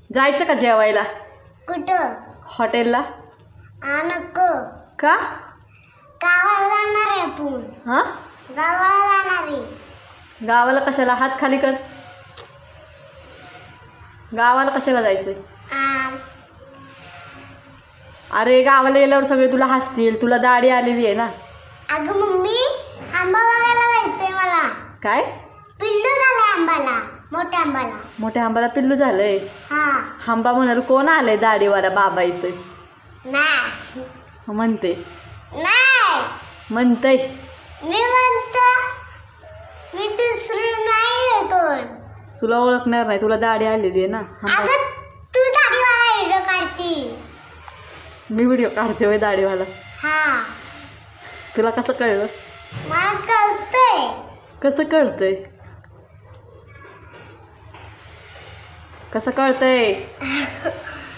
जायचं का जेवायला? कुठं? हॉटेलला. नको. का? गावाला जाणार आहे आपण. हा, गावाला जाणार आहे. गावाला कशाला? हात खाली कर. गावाला कशाला जायचंय? अरे गावाला गेल्यावर सगळे तुला हसतील, तुला दाढी आलेली आहे ना. अगं मम्मी, आंबा बघायला जायचंय मला. काय? पिल्लू झालंय आंबाला, मोठ्या आंबाला. मोठ्या आंबाला पिल्लू झालंय? हा. आंबा म्हणाल कोण आलंय दाढीवाला बाबा इथे? नाही म्हणते. नाही म्हणतय. मी म्हणतो मी दुसरं नाही कोण. तुला ओळखणार नाही, तुला दाढी आलेली आहे ना. अगं तू दाढीवाला व्हिडिओ काढती. मी व्हिडिओ काढते होय दाढीवाला? हा. तुला कसं कळलं? मला कळतंय. कसं कळतंय? कसं कळतंय?